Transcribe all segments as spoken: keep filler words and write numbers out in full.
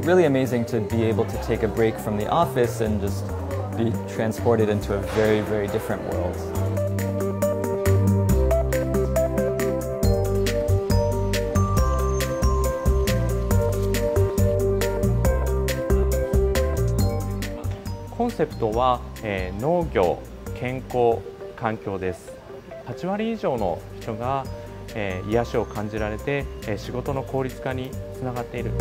really amazing to be able to take a break from the office and just be transported into a very, very different world. コンセプトは、えー、農業、健康、環境です。はち割以上の人が、えー、癒しを感じられて、えー、仕事の効率化につながっている。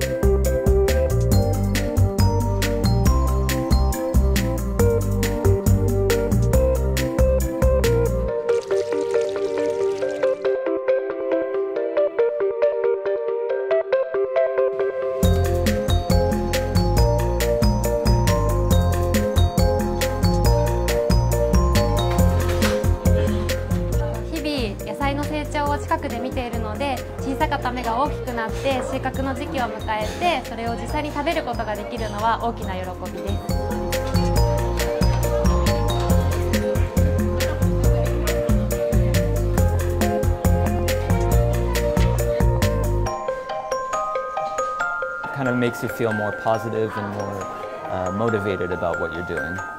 野菜の成長を近くで見ているので、小さかった芽が大きくなって収穫の時期を迎えて、それを実際に食べることができるのは大きな喜びです。 Kind of makes you feel more positive and more uh, motivated about what you're doing.